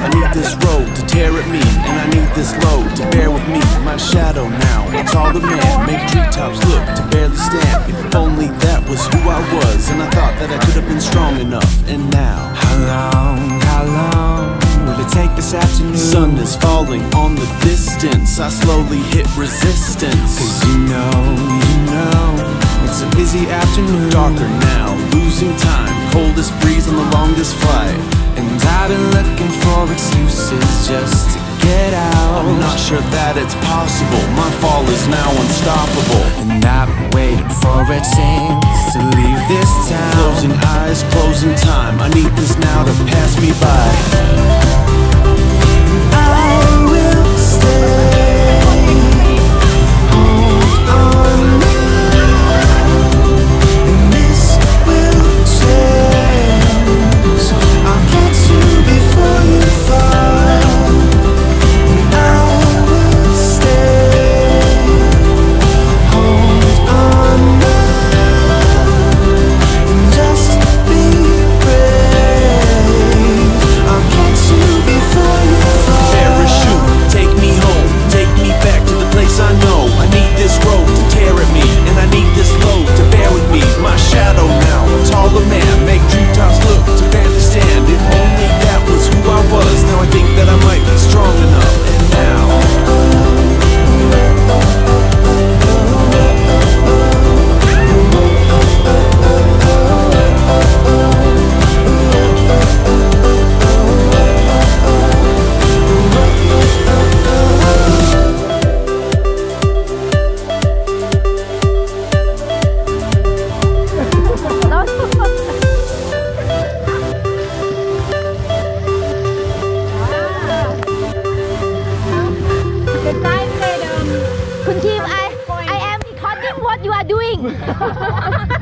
I need this road to tear at me, and I need this load to bear with me. My shadow now, a taller man, make treetops look to barely stand. If only that was who I was, and I thought that I could have been strong enough. And now, how long will it take this afternoon? Sun is falling on the distance, I slowly hit resistance. Cause you know, it's a busy afternoon. Darker now, losing time, coldest breeze on the longest flight. And I've been looking for excuses just to get out. I'm not sure that it's possible, my fall is now unstoppable. And I've been waiting for a chance to leave this town. Closing eyes, closing time, I need this now to pass me by. Kun Kim, I am recording what you are doing.